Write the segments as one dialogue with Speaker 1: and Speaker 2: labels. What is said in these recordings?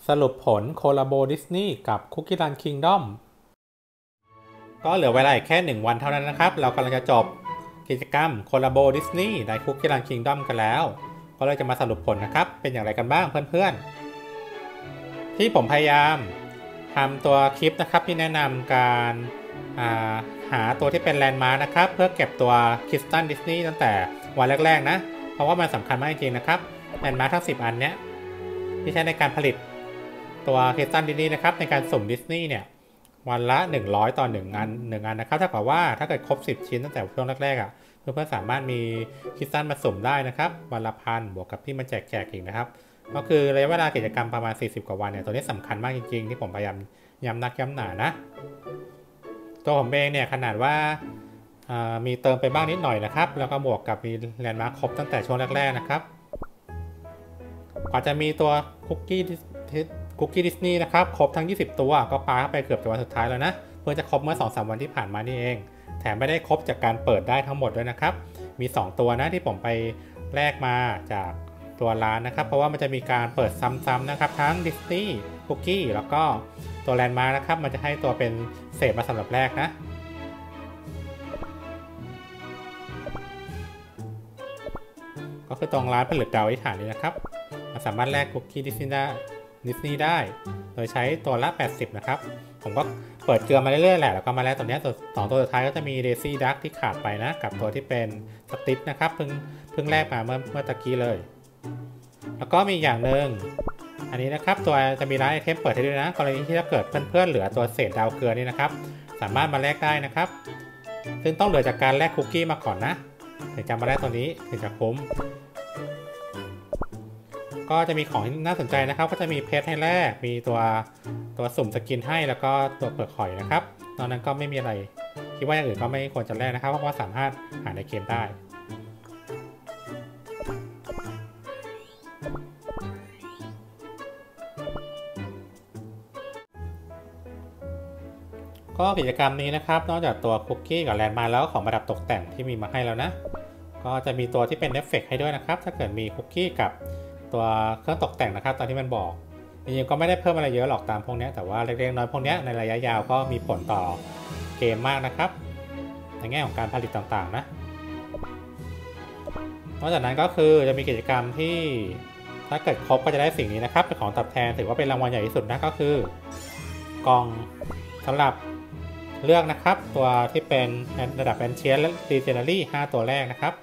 Speaker 1: สรุปผลโคลาโบดิสนีย์กับคุกกี้รันคิงดอมก็เหลือเวลาอีกแค่1 วันเท่านั้นนะครับเรากำลังจะจบกิจกรรมโคลาโบดิสนีย์ในคุกกี้รันคิงดอมกันแล้วก็เลยจะมาสรุปผลนะครับเป็นอย่างไรกันบ้างเพื่อนๆที่ผมพยายามทำตัวคลิปนะครับที่แนะนำการหาตัวที่เป็นแลนด์มาร์คนะครับเพื่อเก็บตัวคริสตัลดิสนีย์ตั้งแต่วันแรกๆนะเพราะว่ามันสำคัญมากจริงๆนะครับแลนด์มาร์คทั้ง10 อันเนี้ยที่ใช้ในการผลิตตัวคริสตัลดิสนีย์นะครับในการสุ่มดิสนีย์เนี่ยวันละ100ต่อ1อันนะครับถ้ากับว่าถ้าเกิดครบ10 ชิ้นตั้งแต่ช่วงแรกๆเพื่อนๆสามารถมีคริสตัลมาสุ่มได้นะครับวันละ1,000บวกกับที่มันแจกอีกนะครับก็คือระยะเวลากิจกรรมประมาณ40 กว่าวันเนี่ยตัวนี้สำคัญมากจริงๆที่ผมพยายามย้ำนักย้ำหนานะตัวผมเองเนี่ยขนาดว่ามีเติมไปบ้างนิดหน่อยนะครับแล้วก็บวกกับมีแลนด์มาร์คครบตั้งแต่ช่วงแรกๆนะครับกว่าจะมีตัวคุกกี้ดิสนีย์นะครับครบทั้ง20 ตัวก็ปาเข้าไปเกือบจะวันสุดท้ายแล้วนะเพื่อจะครบเมื่อ 2-3 วันที่ผ่านมานี่เองแถมไม่ได้ครบจากการเปิดได้ทั้งหมดด้วยนะครับมี2ตัวนะที่ผมไปแลกมาจากตัวร้านนะครับเพราะว่ามันจะมีการเปิดซ้ำๆนะครับทั้งดิสนีย์คุกกี้แล้วก็ตัวแลนด์มาร์คนะครับมันจะให้ตัวเป็นเศษมาสำหรับแรกนะก็คือตรงร้านผลิตดาวอธิษฐานนี้นะครับมันสามารถแลกคุกกี้ดิสนีย์ได้โดยใช้ตัวละ80นะครับผมก็เปิดเกลือมาเรื่อยๆแหละแล้วก็มาแลกตัวนี้ตัว2ตัวสุดท้ายก็จะมีเดซี่ดักที่ขาดไปนะกับตัวที่เป็นสติ๊ปนะครับเพิ่งแลกมาเมื่อตะกี้เลยแล้วก็มีอย่างหนึ่งอันนี้นะครับตัวจะมีร้านไอเทมเปิดให้ด้วยนะกรณีที่ถ้าเกิดเพื่อนๆเหลือตัวเศษดาวเกลือนี่นะครับสามารถมาแลกได้นะครับซึ่งต้องเหลือจากการแลกคุกกี้มาก่อนนะถึงจะมาแลกตัวนี้ถึงจะคุ้มก็จะมีของที่น่าสนใจนะครับก็จะมีเพชรให้แลกมีตัวสุ่มสกินให้แล้วก็ตัวเปลือกหอยนะครับนอกนั้นก็ไม่มีอะไรคิดว่าอย่างอื่นก็ไม่ควรจะแลกนะครับเพราะว่าสามารถหาในเกมได้ก็กิจกรรมนี้นะครับนอกจากตัวคุกกี้กับแลนด์มาร์คแล้วของประดับตกแต่งที่มีมาให้แล้วนะก็จะมีตัวที่เป็นเอฟเฟกต์ให้ด้วยนะครับถ้าเกิดมีคุกกี้กับตัวเครื่องตกแต่งนะครับตอนที่มันบอกจริงๆก็ไม่ได้เพิ่มอะไรเยอะหรอกตามพวกนี้แต่ว่าเล็กๆน้อยพวกนี้ในระยะยาวก็มีผลต่อเกมมากนะครับในแง่ของการผลิตต่างๆนะนอกจากนั้นก็คือจะมีกิจกรรมที่ถ้าเกิดครบก็จะได้สิ่งนี้นะครับเป็นของตอบแทนถือว่าเป็นรางวัลใหญ่ที่สุดนะก็คือกล่องสำหรับเลือกนะครับตัวที่เป็นระดับแอนเชียนและรีเจเนอรี่5ตัวแรกนะครับ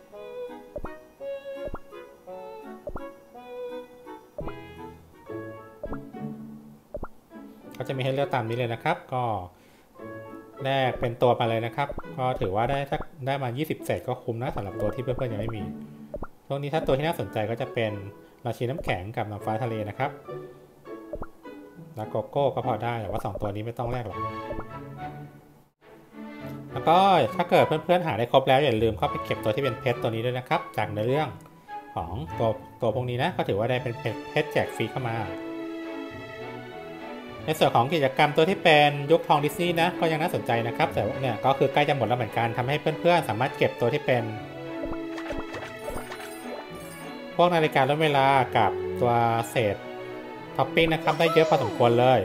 Speaker 1: ก็จะมีให้เลือกตามนี้เลยนะครับก็แรกเป็นตัวมาเลยนะครับก็ถือว่าได้มา20 เศษก็คุ้มนะสำหรับตัวที่เพื่อนๆยังไม่มีช่วงนี้ถ้าตัวที่น่าสนใจก็จะเป็นราชินีน้ำแข็งกับน้ำฟ้าทะเลนะครับแล้วโกโก้ก็พอได้แต่ว่า2ตัวนี้ไม่ต้องแลกหรอกแล้วก็ถ้าเกิดเพื่อนๆหาได้ครบแล้วอย่าลืมเข้าไปเก็บตัวที่เป็นเพชรตัวนี้ด้วยนะครับจากในเรื่องของตัวพวกนี้นะก็ถือว่าได้เป็นเพชรแจกฟรีเข้ามาในส่วนของกิจกรรมตัวที่เป็นยุคทองดิสนีย์นะก็ยังน่าสนใจนะครับแต่เนี่ยก็คือใกล้จะหมดแล้วเหมือนกันทำให้เพื่อนๆสามารถเก็บตัวที่เป็นพวกนาฬิกาลดเวลากับตัวเศษท็อปปิ้งนะครับได้เยอะพอสมควรเลย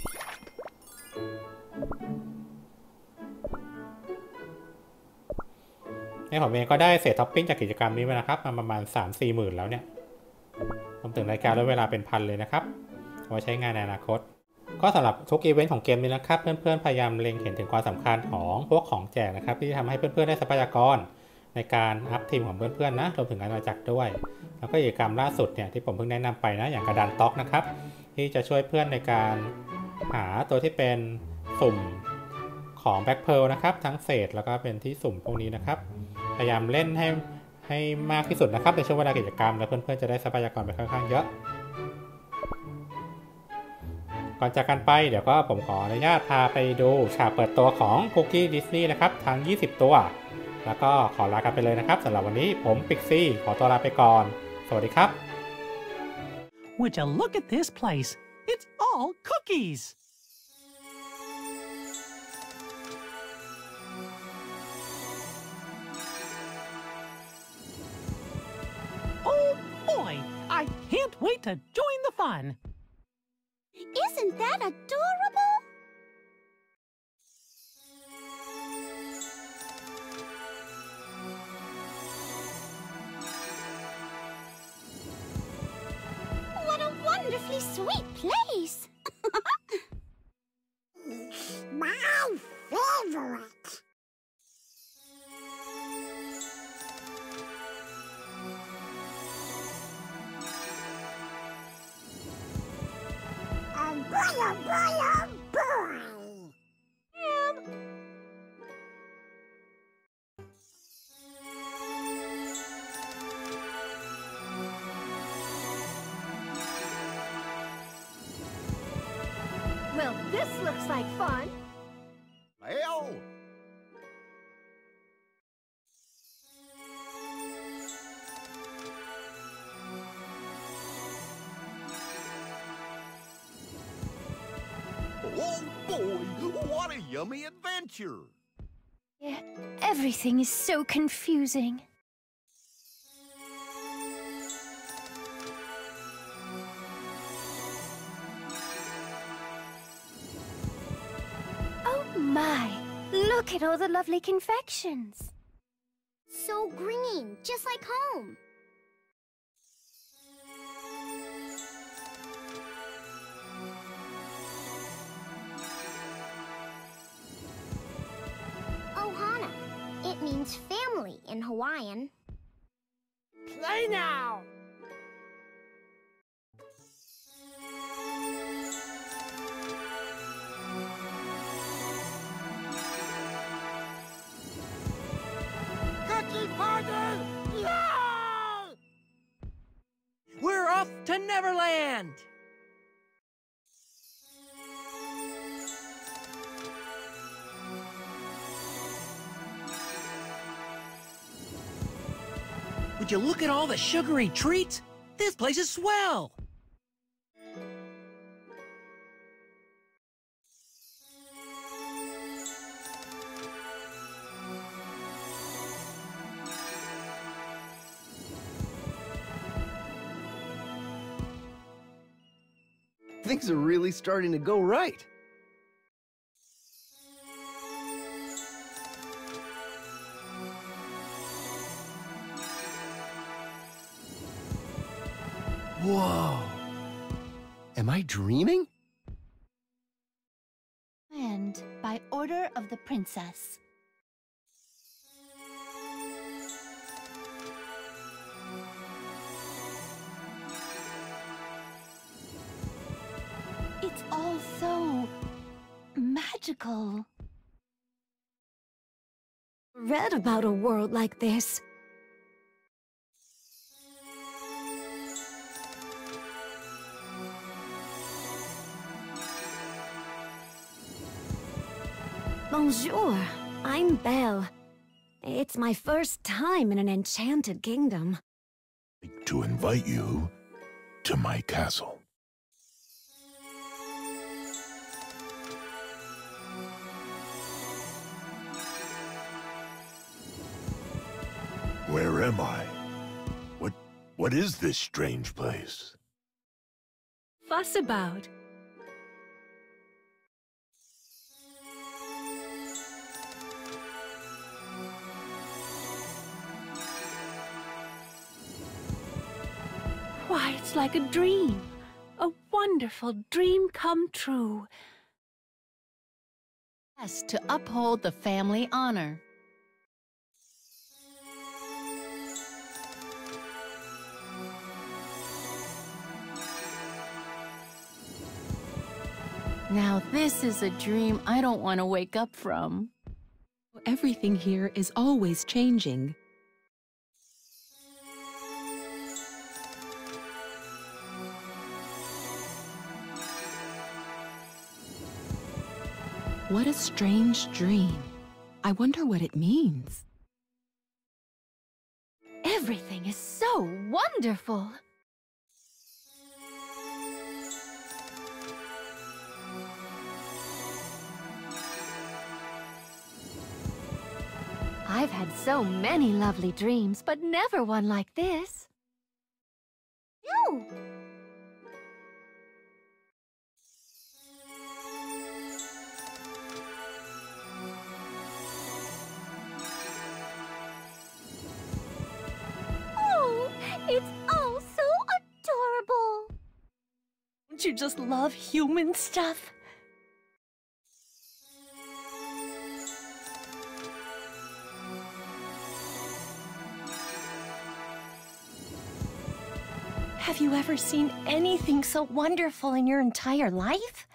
Speaker 1: ในผมเองก็ได้เศษท็อปปิ้งจากกิจกรรมนี้มานะครับมาประมาณ 3-4 หมื่นแล้วเนี่ยรวมถึงนาฬิกาลดเวลาเป็นพันเลยนะครับเอาไว้ใช้งานในอนาคตก็สำหรับทุกอีเวนต์ของเกมนี้นะครับเพื่อนๆพยายามเล็งเห็นถึงความสำคัญของพวกของแจกนะครับที่จะทำให้เพื่อนๆได้ทรัพยากรในการอัพทีมของเพื่อนๆนะรวมถึงอาณาจักรด้วยแล้วก็กิจกรรมล่าสุดเนี่ยที่ผมเพิ่งแนะนำไปนะอย่างกระดานต็อกนะครับที่จะช่วยเพื่อนในการหาตัวที่เป็นสุ่มของแบ็คเพิร์ลนะครับทั้งเศษแล้วก็เป็นที่สุ่มพวกนี้นะครับพยายามเล่นให้มากที่สุดนะครับในช่วงเวลากิจกรรมแล้วเพื่อนๆจะได้ทรัพยากรไปค่อนข้างเยอะก่อนจากกันไปเดี๋ยวก็ผมขออนุญาตพาไปดูฉากเปิดตัวของคุกกี้ดิสนีย์นะครับทั้ง20 ตัวแล้วก็ขอลากันไปเลยนะครับสำหรับวันนี้ผมปิกซี่ขอตัวลาไปก่อนสวัสดีครับ
Speaker 2: Would you look at this place? It's all cookies! Oh boy, I can't wait to join the fun!
Speaker 3: Isn't that adorable? What a wonderfully sweet place! My favorite! Boy. Well, this looks like fun.
Speaker 4: Well, oh boy, what a yummy adventure!
Speaker 3: Yeah, everything is so confusing. Oh my! Look at all the lovely confections. So green, just like home. Ohana. It means family in Hawaiian. Play now!
Speaker 4: Cookie party! Yay!
Speaker 5: We're off to Neverland! Would you look at all the sugary treats? This place is swell!
Speaker 6: Things are really starting to go right. Whoa! Am I dreaming?
Speaker 3: And by order of the princess. It's all so magical. Read about a world like this. Bonjour, I'm Belle. It's my first time in an enchanted kingdom.
Speaker 7: To invite you to my castle. Where am I? What is this strange place?
Speaker 8: Fuss about. Why, it's like a dream. A wonderful dream come true.
Speaker 9: Yes, to uphold the family honor. Now this is a dream I don't want to wake up from.
Speaker 8: Everything here is always changing. What a strange dream. I wonder what it means.
Speaker 3: Everything is so wonderful. I've had so many lovely dreams, but never one like this. No! It's all so adorable.
Speaker 8: Don't you just love human stuff?
Speaker 10: Have you ever seen anything so wonderful in your entire life?